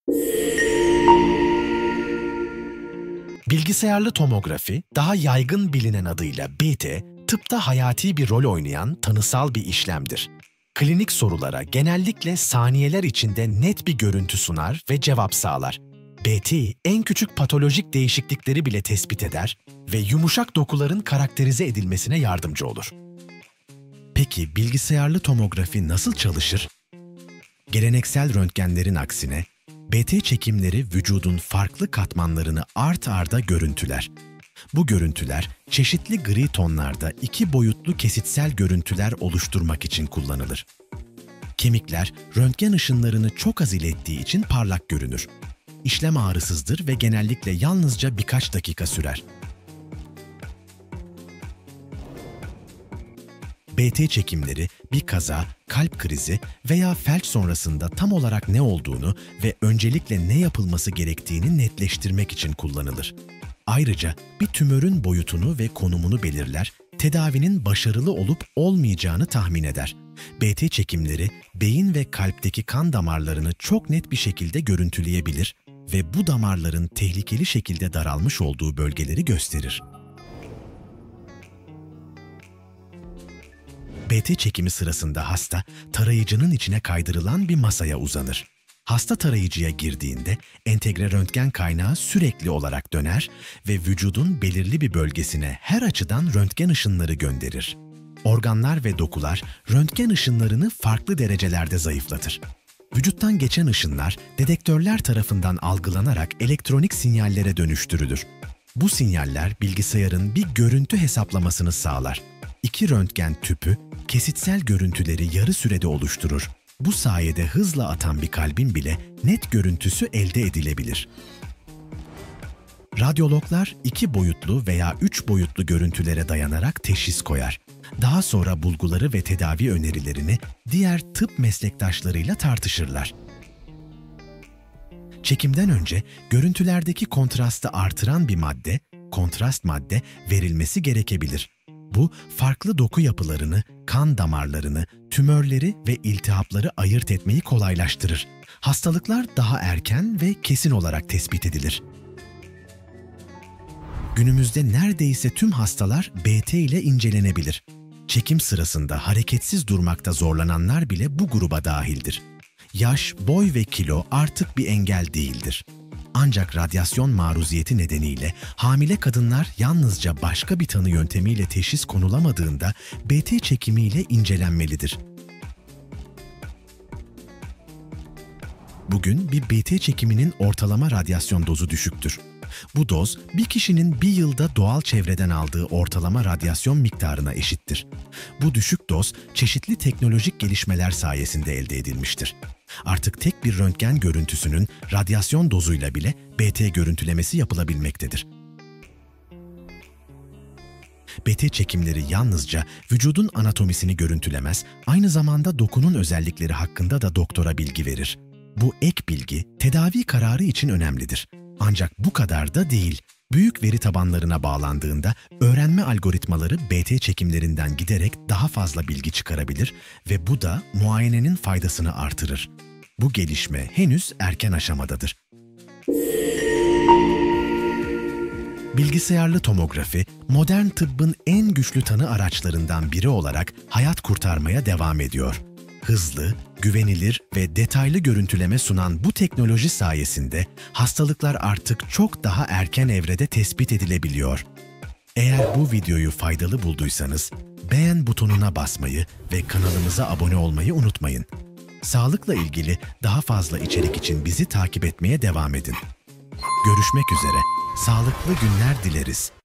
Bilgisayarlı tomografi, daha yaygın bilinen adıyla BT, tıpta hayati bir rol oynayan tanısal bir işlemdir. Klinik sorulara genellikle saniyeler içinde net bir görüntü sunar ve cevap sağlar. BT, en küçük patolojik değişiklikleri bile tespit eder ve yumuşak dokuların karakterize edilmesine yardımcı olur. Peki bilgisayarlı tomografi nasıl çalışır? Geleneksel röntgenlerin aksine, BT çekimleri vücudun farklı katmanlarını art arda görüntüler. Bu görüntüler, çeşitli gri tonlarda iki boyutlu kesitsel görüntüler oluşturmak için kullanılır. Kemikler, röntgen ışınlarını çok az ilettiği için parlak görünür. İşlem ağrısızdır ve genellikle yalnızca birkaç dakika sürer. BT çekimleri bir kaza, kalp krizi veya felç sonrasında tam olarak ne olduğunu ve öncelikle ne yapılması gerektiğini netleştirmek için kullanılır. Ayrıca bir tümörün boyutunu ve konumunu belirler, tedavinin başarılı olup olmayacağını tahmin eder. BT çekimleri beyin ve kalpteki kan damarlarını çok net bir şekilde görüntüleyebilir ve bu damarların tehlikeli şekilde daralmış olduğu bölgeleri gösterir. BT çekimi sırasında hasta, tarayıcının içine kaydırılan bir masaya uzanır. Hasta tarayıcıya girdiğinde entegre röntgen kaynağı sürekli olarak döner ve vücudun belirli bir bölgesine her açıdan röntgen ışınları gönderir. Organlar ve dokular röntgen ışınlarını farklı derecelerde zayıflatır. Vücuttan geçen ışınlar dedektörler tarafından algılanarak elektronik sinyallere dönüştürülür. Bu sinyaller bilgisayarın bir görüntü hesaplamasını sağlar. İki röntgen tüpü kesitsel görüntüleri yarı sürede oluşturur. Bu sayede hızla atan bir kalbin bile net görüntüsü elde edilebilir. Radyologlar 2 boyutlu veya 3 boyutlu görüntülere dayanarak teşhis koyar. Daha sonra bulguları ve tedavi önerilerini diğer tıp meslektaşlarıyla tartışırlar. Çekimden önce görüntülerdeki kontrastı artıran bir madde, kontrast madde verilmesi gerekebilir. Bu, farklı doku yapılarını, kan damarlarını, tümörleri ve iltihapları ayırt etmeyi kolaylaştırır. Hastalıklar daha erken ve kesin olarak tespit edilir. Günümüzde neredeyse tüm hastalar BT ile incelenebilir. Çekim sırasında hareketsiz durmakta zorlananlar bile bu gruba dahildir. Yaş, boy ve kilo artık bir engel değildir. Ancak radyasyon maruziyeti nedeniyle hamile kadınlar yalnızca başka bir tanı yöntemiyle teşhis konulamadığında BT çekimiyle incelenmelidir. Bugün bir BT çekiminin ortalama radyasyon dozu düşüktür. Bu doz, bir kişinin bir yılda doğal çevreden aldığı ortalama radyasyon miktarına eşittir. Bu düşük doz, çeşitli teknolojik gelişmeler sayesinde elde edilmiştir. Artık tek bir röntgen görüntüsünün radyasyon dozuyla bile BT görüntülemesi yapılabilmektedir. BT çekimleri yalnızca vücudun anatomisini görüntülemez, aynı zamanda dokunun özellikleri hakkında da doktora bilgi verir. Bu ek bilgi, tedavi kararı için önemlidir. Ancak bu kadar da değil. Büyük veri tabanlarına bağlandığında öğrenme algoritmaları BT çekimlerinden giderek daha fazla bilgi çıkarabilir ve bu da muayenenin faydasını artırır. Bu gelişme henüz erken aşamadadır. Bilgisayarlı tomografi, modern tıbbın en güçlü tanı araçlarından biri olarak hayat kurtarmaya devam ediyor. Hızlı, güvenilir ve detaylı görüntüleme sunan bu teknoloji sayesinde hastalıklar artık çok daha erken evrede tespit edilebiliyor. Eğer bu videoyu faydalı bulduysanız, beğen butonuna basmayı ve kanalımıza abone olmayı unutmayın. Sağlıkla ilgili daha fazla içerik için bizi takip etmeye devam edin. Görüşmek üzere, sağlıklı günler dileriz.